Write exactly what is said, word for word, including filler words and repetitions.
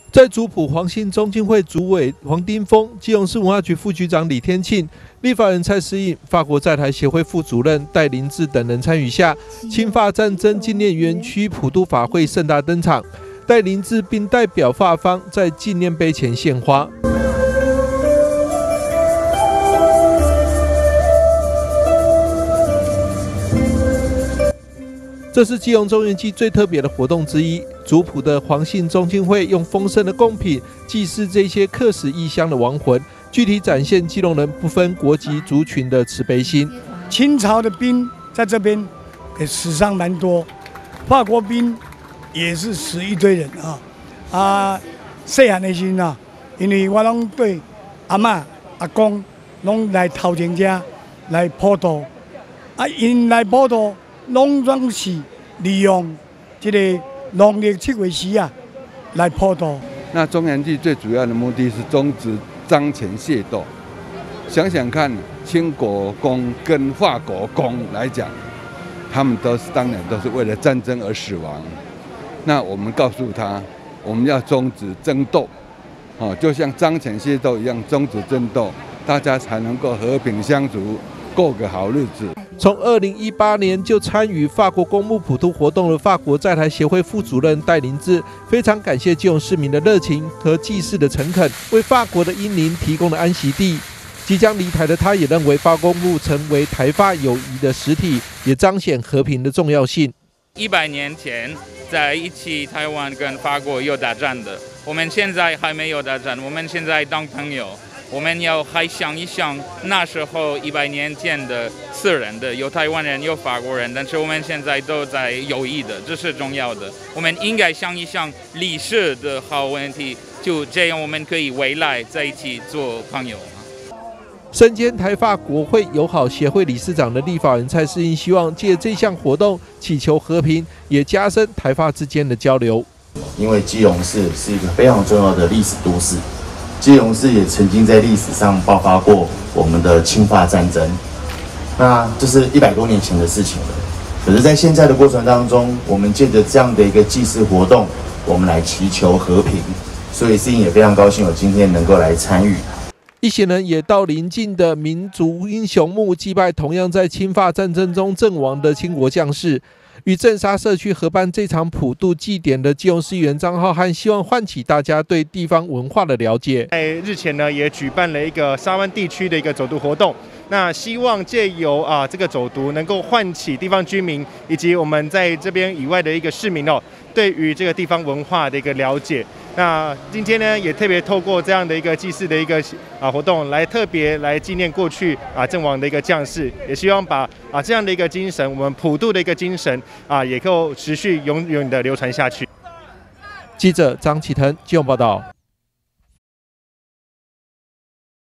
在族谱黄姓中进会主委黄丁峰、基隆市文化局副局长李天庆、立法人蔡适应、法国在台协会副主任戴林志等人参与下，清法战争纪念园区普渡法会盛大登场。戴林志并代表法方在纪念碑前献花。 这是基隆中元祭最特别的活动之一。族谱的黄姓中进会用丰盛的贡品祭祀这些客死异乡的亡魂，具体展现基隆人不分国籍族群的慈悲心。 清朝的兵在这边也死伤蛮多，法国兵也是死一堆人啊啊！细汉的时候啊，因为我拢对阿嬷、阿公拢来头前遮来普渡，啊，因来普渡。 拢总是利用这个农历七月时啊来普渡。 那中元祭最主要的目的是终止张权械斗。想想看，清国公跟法国公来讲，他们都是当然都是为了战争而死亡。那我们告诉他，我们要终止争斗，哦，就像张权械斗一样，终止争斗，大家才能够和平相处，过个好日子。 从二零一八年就参与法国公墓普渡活动的法国在台协会副主任戴林志，非常感谢基隆市民的热情和祭祀的诚恳，为法国的英灵提供了安息地。即将离台的他，也认为法公墓成为台法友谊的实体，也彰显和平的重要性。 一百年前在一起，台湾跟法国有打仗的，我们现在还没有打仗，我们现在当朋友。 我们要还想一想那时候一百年前的四人的，有台湾人，有法国人，但是我们现在都在友谊的，这是重要的。我们应该想一想历史的好问题，就这样我们可以未来在一起做朋友。 身兼台法国会友好协会理事长的立法人蔡适应，希望借这项活动祈求和平，也加深台法之间的交流。 因为基隆市是一个非常重要的历史都市。 基隆市也曾经在历史上爆发过我们的清法战争，那这是一百多年前的事情了。可是，在现在的过程当中，我们借着这样的一个祭祀活动，我们来祈求和平。所以，适应也非常高兴，我今天能够来参与。 一行人也到邻近的民族英雄墓祭拜同样在清法战争中阵亡的清国将士。 与镇沙社区合办这场普渡祭典的基隆市议员张浩瀚，希望唤起大家对地方文化的了解。 在日前呢，也举办了一个沙湾地区的一个走读活动。那希望借由啊这个走读，能够唤起地方居民以及我们在这边以外的一个市民哦，对于这个地方文化的一个了解。那今天呢，也特别透过这样的一个祭祀的一个啊活动，来特别来纪念过去啊阵亡的一个将士，也希望把啊这样的一个精神，我们普渡的一个精神啊，也够持续永远的流传下去。 记者张启腾，基隆报道。